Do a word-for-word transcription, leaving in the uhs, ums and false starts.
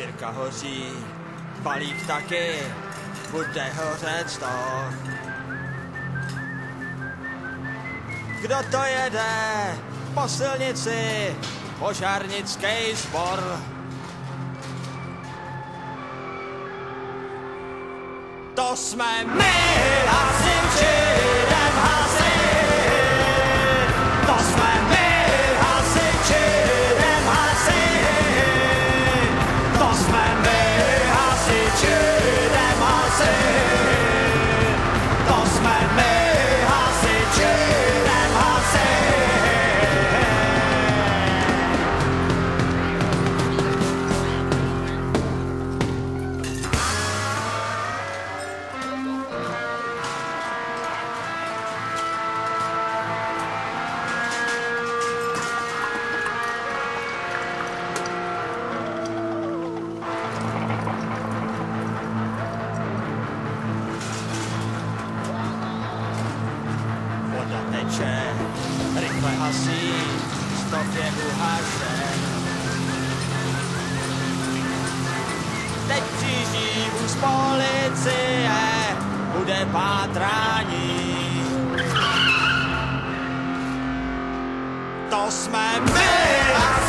Sbírka hoří, balík taky, bude hořet stoch. Kdo to jede po silnici, požárnický sbor? To jsme my, hasiči, jdem hasit. To jsme my, hasiči, jdem hasit. To jsme my, hasiči, jdem hasit. To jsme my, hasiči, jdem hasit. Voda teče, rychle hasí, stopě uhašen. Teď přijíždí už policie, bude pátrání. To jsme my!